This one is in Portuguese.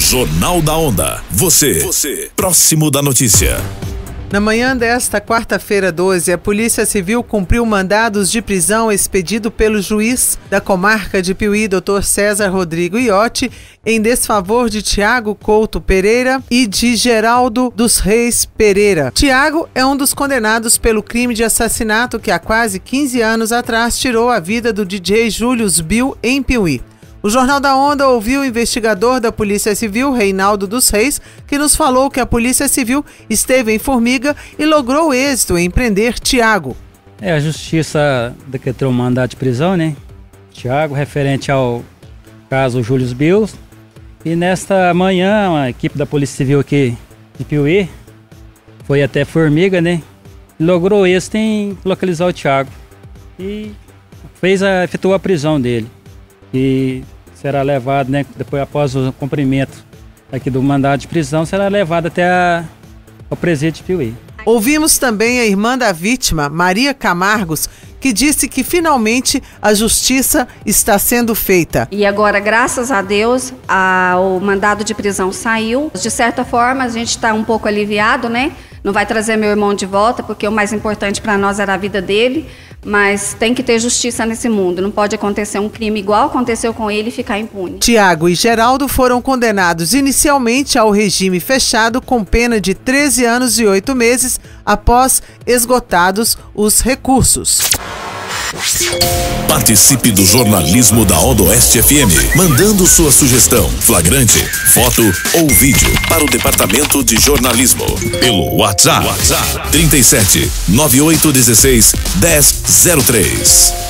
Jornal da Onda. Você, próximo da notícia. Na manhã desta quarta-feira 12, a Polícia Civil cumpriu mandados de prisão expedido pelo juiz da comarca de Piuí, Dr. César Rodrigo Iotti, em desfavor de Tiago Couto Pereira e de Geraldo dos Reis Pereira. Tiago é um dos condenados pelo crime de assassinato que há quase 15 anos atrás tirou a vida do DJ Julius Bill em Piuí. O Jornal da Onda ouviu o investigador da Polícia Civil, Reinaldo dos Reis, que nos falou que a Polícia Civil esteve em Formiga e logrou êxito em prender Tiago. A Justiça decretou um mandado de prisão, né? Tiago, referente ao caso Julius Bill. E nesta manhã, a equipe da Polícia Civil aqui de Piuí foi até Formiga, né? E logrou êxito em localizar o Tiago. E efetuou a prisão dele. E será levado, né, depois após o cumprimento aqui do mandado de prisão, será levado até ao presídio de Piuí. Ouvimos também a irmã da vítima, Maria Camargos, que disse que finalmente a justiça está sendo feita. E agora, graças a Deus, o mandado de prisão saiu. De certa forma, a gente está um pouco aliviado, né? Não vai trazer meu irmão de volta, porque o mais importante para nós era a vida dele. Mas tem que ter justiça nesse mundo. Não pode acontecer um crime igual aconteceu com ele e ficar impune. Tiago e Geraldo foram condenados inicialmente ao regime fechado com pena de 13 anos e 8 meses após esgotados os recursos. Participe do jornalismo da Onda Oeste FM, mandando sua sugestão, flagrante, foto ou vídeo para o departamento de jornalismo pelo WhatsApp 37 9816 1003.